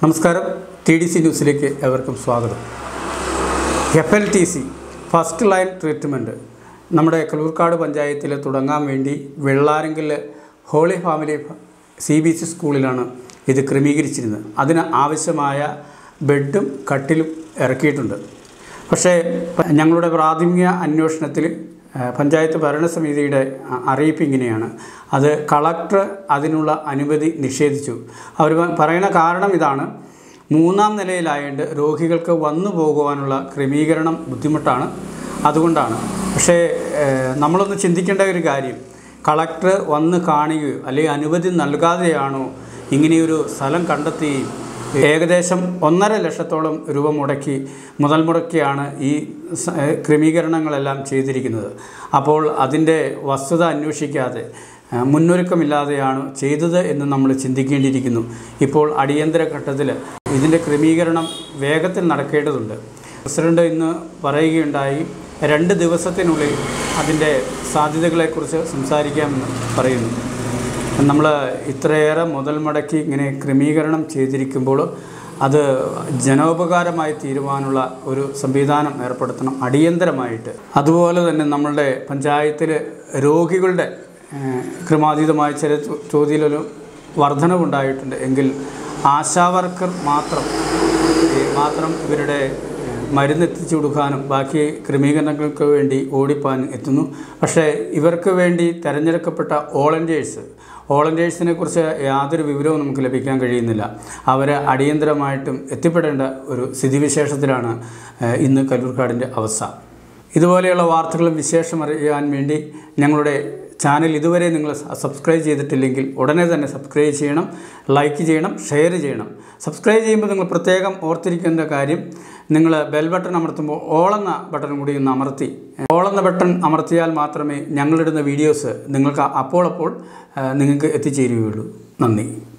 നമസ്കാരം, TDC ന്യൂസിലേക്ക് ഏവർക്കും സ്വാഗതം. FLTC ഫസ്റ്റ് ലൈൻ ട്രീറ്റ്മെൻറ്റ് നമ്മുടെ കലൂർക്കാട് പഞ്ചായത്തിൽ തുടങ്ങാൻ വേണ്ടി വെള്ളാരങ്കിൽ ഹോളി ഫാമിലി CBC സ്കൂളിലാണ് ഇത് ക്രമീകരിച്ചിരുന്നത്. അതിന് ആവശ്യമായ ബെഡും കട്ടിലും ഇറക്കിയിട്ടുണ്ട്. പക്ഷേ ഞങ്ങളുടെ പ്രാഥമിക അന്വേഷണത്തിൽ പഞ്ചായത്ത് ഭരണസമിതിയുടെ അറിയിപ്പ് ഇങ്ങനെയാണ്: അത് കളക്ടർ അതിനുള്ള അനുമതി നിഷേധിച്ചു. അവർ പറയുന്ന കാരണം ഇതാണ്: 3ാം നിലയിലായതുകൊണ്ട് രോഗികൾക്ക് വന്നു പോകുവാനുള്ള ക്രമീകരണം ബുദ്ധിമുട്ടാണ്, അതുകൊണ്ടാണ്. പക്ഷേ നമ്മളൊന്ന് ചിന്തിക്കേണ്ട ഒരു കാര്യം, കളക്ടർ വന്ന് കാണുകയോ അല്ലെങ്കിൽ അനുമതി നൽകാതെയാണോ ഇങ്ങനെയൊരു സ്ഥലം കണ്ടെത്തുകയും ഏകദേശം 1.5 ലക്ഷത്തോളം രൂപ മുതൽ മുടക്കിയാണ് ഈ ക്രമീകരണങ്ങളെല്ലാം ചെയ്തിരിക്കുന്നത്. അപ്പോൾ അതിൻ്റെ വസ്തുത അന്വേഷിക്കാതെ മുന്നൊരുക്കമില്ലാതെയാണ് ചെയ്തത് എന്ന് നമ്മൾ ചിന്തിക്കേണ്ടിയിരിക്കുന്നു. ഇപ്പോൾ അടിയന്തര ഘട്ടത്തിൽ ഇതിൻ്റെ ക്രമീകരണം വേഗത്തിൽ നടക്കേണ്ടതുണ്ട്. പ്രസിഡന്റ് ഇന്ന് പറയുകയുണ്ടായി, 2 ദിവസത്തിനുള്ളിൽ അതിൻ്റെ സാധ്യതകളെക്കുറിച്ച് സംസാരിക്കാമെന്ന് പറയുന്നു. നമ്മൾ ഇത്രയേറെ മുതൽ മുടക്കി ഇങ്ങനെ ക്രമീകരണം ചെയ്തിരിക്കുമ്പോൾ അത് ജനോപകാരമായി തീരുവാനുള്ള ഒരു സംവിധാനം ഏർപ്പെടുത്തണം അടിയന്തരമായിട്ട്. അതുപോലെ തന്നെ നമ്മളുടെ പഞ്ചായത്തിൽ രോഗികളുടെ ക്രമാതീതമായ ചില തോതിലൊരു വർധനവുണ്ടായിട്ടുണ്ട്. എങ്കിൽ ആശാവർക്കർ മാത്രം ഇവരുടെ മരുന്നെത്തിച്ചു കൊടുക്കാനും ബാക്കി ക്രമീകരണങ്ങൾക്ക് വേണ്ടി ഓടിപ്പാനും എത്തുന്നു. പക്ഷേ ഇവർക്ക് വേണ്ടി തിരഞ്ഞെടുക്കപ്പെട്ട വോളണ്ടിയേഴ്സിനെ കുറിച്ച് യാതൊരു വിവരവും നമുക്ക് ലഭിക്കാൻ കഴിയുന്നില്ല. അവർ അടിയന്തരമായിട്ടും എത്തിപ്പെടേണ്ട ഒരു സ്ഥിതിവിശേഷത്തിലാണ് ഇന്ന് കലൂർക്കാടിൻ്റെ അവസ്ഥ. ഇതുപോലെയുള്ള വാർത്തകളും വിശേഷം അറിയാൻ വേണ്ടി ഞങ്ങളുടെ ചാനൽ ഇതുവരെ നിങ്ങൾ സബ്സ്ക്രൈബ് ചെയ്തിട്ടില്ലെങ്കിൽ ഉടനെ തന്നെ സബ്സ്ക്രൈബ് ചെയ്യണം, ലൈക്ക് ചെയ്യണം, ഷെയർ ചെയ്യണം. സബ്സ്ക്രൈബ് ചെയ്യുമ്പോൾ നിങ്ങൾ പ്രത്യേകം ഓർത്തിരിക്കേണ്ട കാര്യം, നിങ്ങൾ ബെൽ ബട്ടൺ അമർത്തുമ്പോൾ ഓൾ എന്ന ബട്ടൺ കൂടി ഒന്ന് അമർത്തി, ഓൾ എന്ന ബട്ടൺ അമർത്തിയാൽ മാത്രമേ ഞങ്ങളിടുന്ന വീഡിയോസ് നിങ്ങൾക്ക് അപ്പോൾ നിങ്ങൾക്ക് എത്തിച്ചേരുകയുള്ളൂ. നന്ദി.